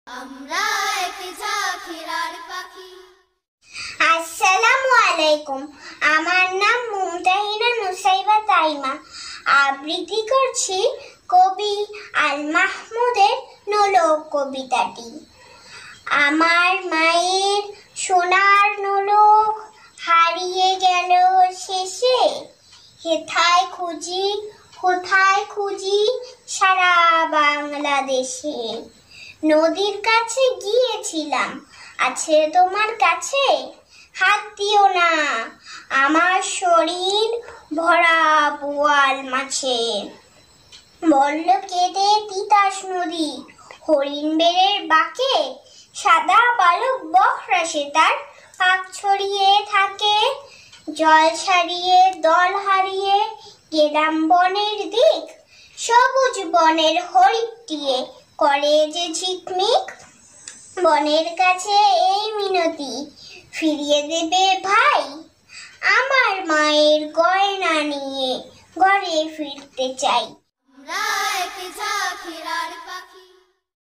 আসসালামু আলাইকুম। আমার নাম মুমতাহিনা নুসাইবা তাইমা। আবৃত্তি করছি কবি আল মাহমুদের নোলক কবিতাটি। আমার মায়ের সোনার নোলক হারিয়ে গেল শেষে, হেথায় খুঁজি কোথায় খুঁজি সারা বাংলাদেশে। নদীর কাছে গিয়েছিলাম, আছে তোমার কাছে? হাত দিও না, আমার শরীর ভরা বোয়াল মাছে। বলল কেঁদে তিতাস নদী হরিণ বেড়ের বাঁকে, সাদা বালক বকরা সে তার পাক ছড়িয়ে থাকে। জল ছাড়িয়ে দল হারিয়ে গেলাম বনের দিক, সবুজ বনের হরিটিয়ে করে যে ঝিকমিক। বনের কাছে এই মিনতি, ফিরিয়ে দেবে ভাই, আমার মায়ের গয়না নিয়ে ঘরে ফিরতে চাই।